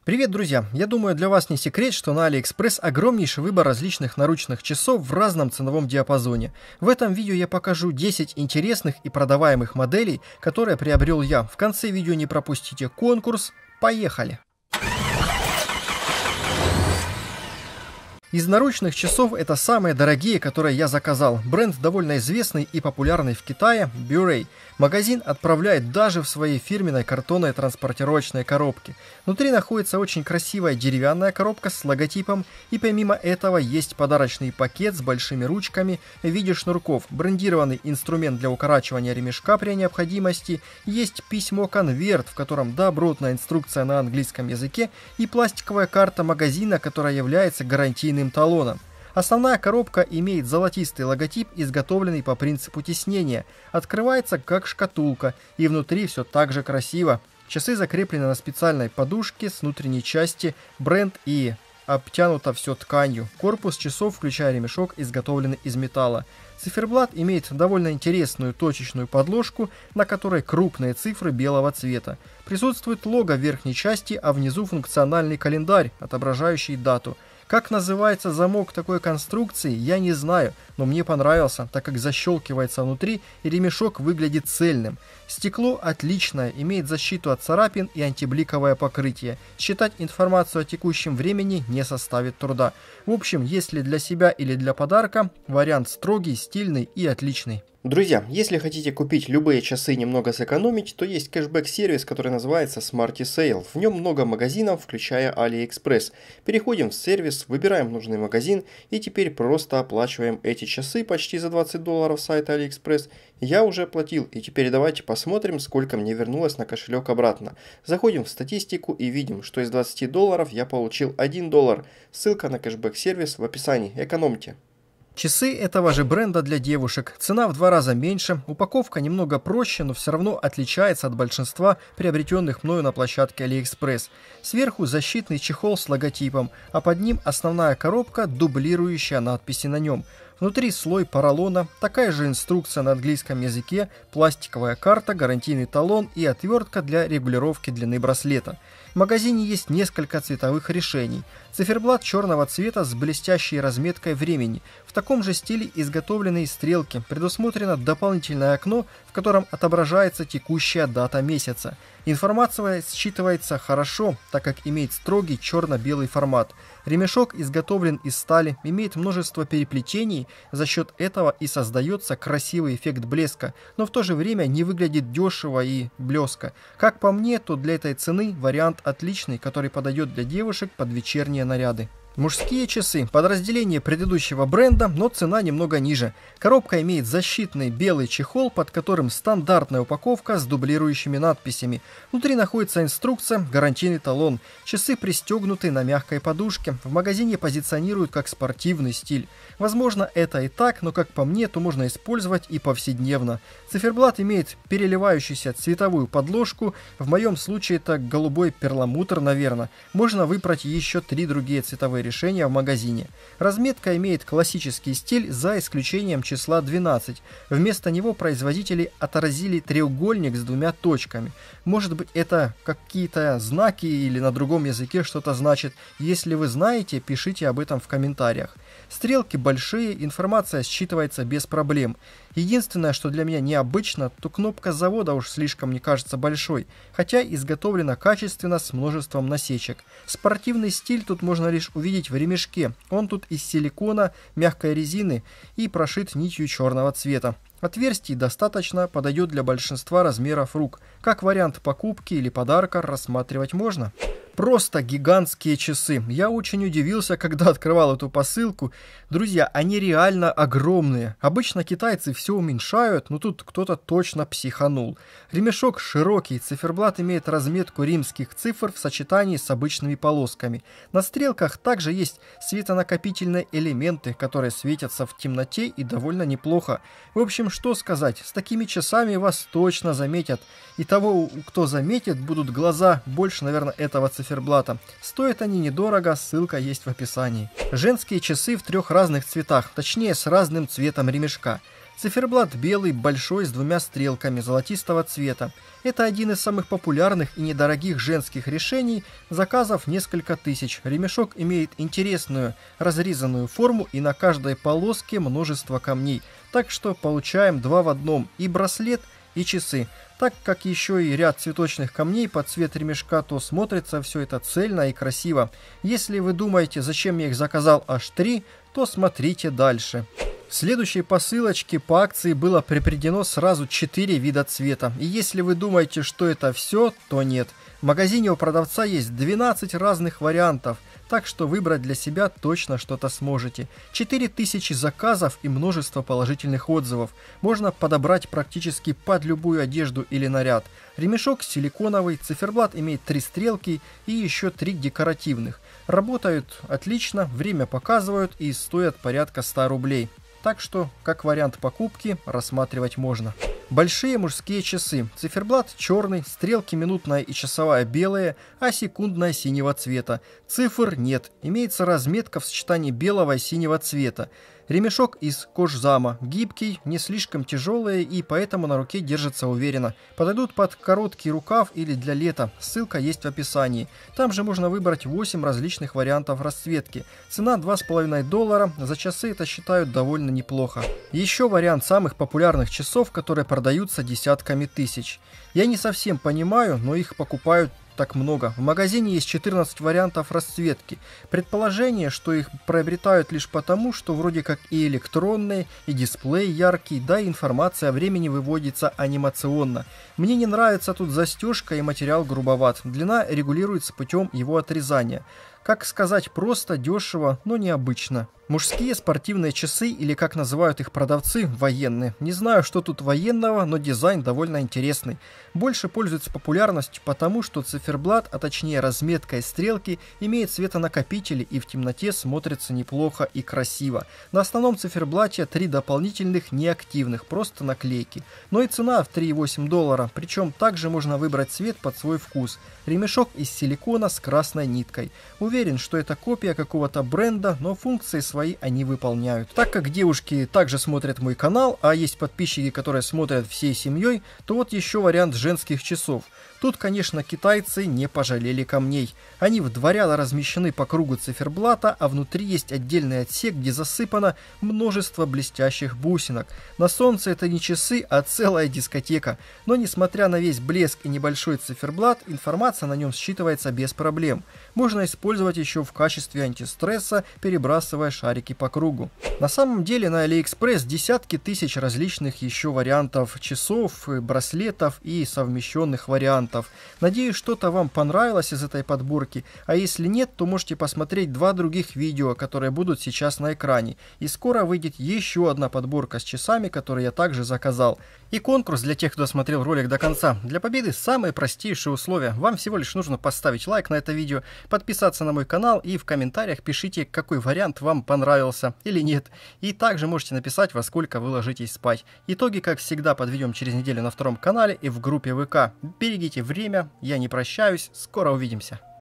Привет, друзья! Я думаю, для вас не секрет, что на AliExpress огромнейший выбор различных наручных часов в разном ценовом диапазоне. В этом видео я покажу 10 интересных и продаваемых моделей, которые приобрел я. В конце видео не пропустите конкурс. Поехали! Из наручных часов это самые дорогие, которые я заказал. Бренд довольно известный и популярный в Китае – Burey. Магазин отправляет даже в своей фирменной картонной транспортировочной коробке. Внутри находится очень красивая деревянная коробка с логотипом, и помимо этого есть подарочный пакет с большими ручками в виде шнурков, брендированный инструмент для укорачивания ремешка при необходимости, есть письмо-конверт, в котором добротная инструкция на английском языке и пластиковая карта магазина, которая является гарантийным талоном. Основная коробка имеет золотистый логотип, изготовленный по принципу тиснения. Открывается как шкатулка, и внутри все так же красиво. Часы закреплены на специальной подушке с внутренней части, бренд и обтянуто все тканью. Корпус часов, включая ремешок, изготовлен из металла. Циферблат имеет довольно интересную точечную подложку, на которой крупные цифры белого цвета. Присутствует лого в верхней части, а внизу функциональный календарь, отображающий дату. Как называется замок такой конструкции, я не знаю, но мне понравился, так как защелкивается внутри и ремешок выглядит цельным. Стекло отличное, имеет защиту от царапин и антибликовое покрытие. Считать информацию о текущем времени не составит труда. В общем, если для себя или для подарка, вариант строгий, стильный и отличный. Друзья, если хотите купить любые часы и немного сэкономить, то есть кэшбэк-сервис, который называется Smarty Sale. В нем много магазинов, включая AliExpress. Переходим в сервис, выбираем нужный магазин и теперь просто оплачиваем эти часы почти за $20 с сайта AliExpress. Я уже оплатил, и теперь давайте посмотрим, сколько мне вернулось на кошелек обратно. Заходим в статистику и видим, что из $20 я получил $1. Ссылка на кэшбэк-сервис в описании. Экономьте. Часы этого же бренда для девушек. Цена в 2 раза меньше, упаковка немного проще, но все равно отличается от большинства приобретенных мною на площадке AliExpress. Сверху защитный чехол с логотипом, а под ним основная коробка, дублирующая надписи на нем. Внутри слой поролона, такая же инструкция на английском языке, пластиковая карта, гарантийный талон и отвертка для регулировки длины браслета. В магазине есть несколько цветовых решений. Циферблат черного цвета с блестящей разметкой времени. В таком же стиле изготовлены стрелки. Предусмотрено дополнительное окно, в котором отображается текущая дата месяца. Информация считывается хорошо, так как имеет строгий черно-белый формат. Ремешок изготовлен из стали, имеет множество переплетений, за счет этого и создается красивый эффект блеска, но в то же время не выглядит дешево и блеско. Как по мне, то для этой цены вариант отличный, который подойдет для девушек под вечерние наряды. Мужские часы – подразделение предыдущего бренда, но цена немного ниже. Коробка имеет защитный белый чехол, под которым стандартная упаковка с дублирующими надписями. Внутри находится инструкция, гарантийный талон. Часы пристегнуты на мягкой подушке. В магазине позиционируют как спортивный стиль. Возможно, это и так, но как по мне, то можно использовать и повседневно. Циферблат имеет переливающуюся цветовую подложку. В моем случае это голубой перламутр, наверное. Можно выбрать еще 3 другие цветовые решения в магазине. Разметка имеет классический стиль, за исключением числа 12. Вместо него производители отразили треугольник с 2 точками. Может быть, это какие-то знаки или на другом языке что-то значит. Если вы знаете, пишите об этом в комментариях. Стрелки большие, информация считывается без проблем. Единственное, что для меня необычно, то кнопка завода уж слишком не кажется большой, хотя изготовлена качественно с множеством насечек. Спортивный стиль тут можно лишь увидеть в ремешке, он тут из силикона, мягкой резины и прошит нитью черного цвета. Отверстий достаточно, подойдет для большинства размеров рук. Как вариант покупки или подарка рассматривать можно. Просто гигантские часы. Я очень удивился, когда открывал эту посылку. Друзья, они реально огромные. Обычно китайцы все уменьшают, но тут кто-то точно психанул. Ремешок широкий, циферблат имеет разметку римских цифр в сочетании с обычными полосками. На стрелках также есть светонакопительные элементы, которые светятся в темноте и довольно неплохо. В общем, что сказать, с такими часами вас точно заметят. И того, кто заметит, будут глаза больше, наверное, этого циферблата. Стоят они недорого, ссылка есть в описании. Женские часы в 3 разных цветах, точнее с разным цветом ремешка. Циферблат белый, большой, с двумя стрелками золотистого цвета. Это один из самых популярных и недорогих женских решений, заказов несколько тысяч. Ремешок имеет интересную разрезанную форму и на каждой полоске множество камней. Так что получаем два в одном: и браслет, и часы. Так как еще и ряд цветочных камней под цвет ремешка, то смотрится все это цельно и красиво. Если вы думаете, зачем я их заказал аж 3, то смотрите дальше. В следующей посылочке по акции было припредено сразу 4 вида цвета. И если вы думаете, что это все, то нет. В магазине у продавца есть 12 разных вариантов, так что выбрать для себя точно что-то сможете. 4000 заказов и множество положительных отзывов. Можно подобрать практически под любую одежду или наряд. Ремешок силиконовый, циферблат имеет 3 стрелки и еще 3 декоративных. Работают отлично, время показывают и стоят порядка 100 рублей. Так что, как вариант покупки, рассматривать можно. Большие мужские часы. Циферблат черный, стрелки минутная и часовая белые, а секундная синего цвета. Цифр нет, имеется разметка в сочетании белого и синего цвета. Ремешок из кожзама, гибкий, не слишком тяжелый и поэтому на руке держится уверенно. Подойдут под короткий рукав или для лета, ссылка есть в описании. Там же можно выбрать 8 различных вариантов расцветки. Цена $2,5, за часы это считают довольно неплохо. Еще вариант самых популярных часов, которые продаются десятками тысяч. Я не совсем понимаю, но их покупают так много. В магазине есть 14 вариантов расцветки. Предположение, что их приобретают лишь потому, что вроде как и электронные, и дисплей яркий, да и информация о времени выводится анимационно. Мне не нравится тут застежка и материал грубоват. Длина регулируется путем его отрезания. Как сказать, просто, дешево, но необычно. Мужские спортивные часы, или как называют их продавцы, военные. Не знаю, что тут военного, но дизайн довольно интересный. Больше пользуется популярностью потому, что циферблат, а точнее разметка и стрелки, имеет светонакопители и в темноте смотрится неплохо и красиво. На основном циферблате 3 дополнительных неактивных, просто наклейки. Но и цена в $3,8, причем также можно выбрать цвет под свой вкус. Ремешок из силикона с красной ниткой. Уверен, что это копия какого-то бренда, но функции свои они выполняют. Так как девушки также смотрят мой канал, а есть подписчики, которые смотрят всей семьей, то вот еще вариант женских часов. Тут, конечно, китайцы не пожалели камней. Они в 2 ряда размещены по кругу циферблата, а внутри есть отдельный отсек, где засыпано множество блестящих бусинок. На солнце это не часы, а целая дискотека. Но несмотря на весь блеск и небольшой циферблат, информация на нем считывается без проблем. Можно использовать еще в качестве антистресса, перебрасывая шарики по кругу. На самом деле на AliExpress десятки тысяч различных еще вариантов часов, браслетов и совмещенных вариантов. Надеюсь, что-то вам понравилось из этой подборки, а если нет, то можете посмотреть 2 других видео, которые будут сейчас на экране. И скоро выйдет еще одна подборка с часами, которые я также заказал. И конкурс для тех, кто смотрел ролик до конца. Для победы самые простейшие условия. Вам всего лишь нужно поставить лайк на это видео, подписаться на мой канал и в комментариях пишите, какой вариант вам понравился или нет. И также можете написать, во сколько вы ложитесь спать. Итоги, как всегда, подведем через неделю на 2-м канале и в группе ВК. Берегите время, я не прощаюсь, скоро увидимся.